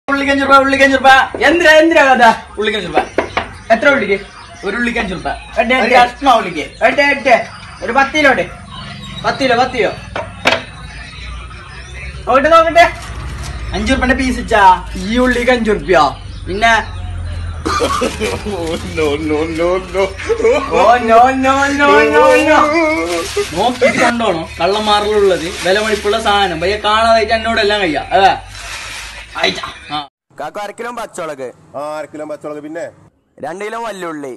ഉള്ളിക്ക് 5 രൂപ, ഉള്ളിക്ക് 5 രൂപ. എന്തിനാ കഥ? ഉള്ളിക്ക് 5 രൂപ. എത്ര ഉള്ളിക്ക്? ഒരു ഉള്ളിക്ക് 5 രൂപ. കഷ്ണ ഉള്ളിക്ക് ഒരു 10 കിലോ 10 കിലോ നോക്കട്ടെ. 5 രൂപന്റെ പീസ് വെച്ചാ ഈ ഉള്ളിക്ക് 5 രൂപ. പിന്നെ നോക്കിട്ട് കണ്ടോണോ കള്ളന്മാറിലുള്ളത് വില മണിപ്പുള്ള സാധനം പയ്യ കാണാതായിട്ട് എന്നോടെല്ലാം കഴിയാ. അതാ കാക്ക 1 കിലോ പച്ചമുളക്. 1 കിലോ പച്ചമുളക്. പിന്നെ 2 കിലോ വല്ലുള്ളി.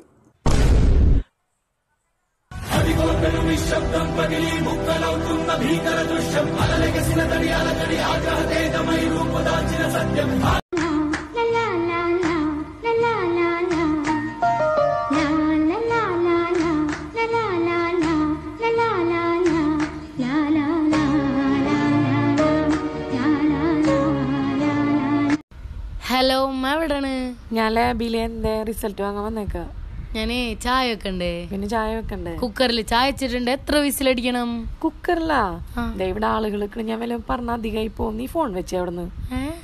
ഹലോ ഉമ്മ എവിടാണ്? ഞാൻ ലാബിലെ എന്റെ റിസൾട്ട് വാങ്ങാൻ വന്നേക്ക. ഞാനേ ചായ വെക്കണ്ടേ? പിന്നെ ചായ വെക്കണ്ടേ? കുക്കറിൽ ചായ വെച്ചിട്ടുണ്ട്. എത്ര വിസിലടിക്കണം? കുക്കറിലാ? ഇവിടെ ആളുകൾ ഞാൻ വല്ല പറഞ്ഞ അധികമായി പോകും. നീ ഫോൺ വെച്ചേ അവിടുന്ന്.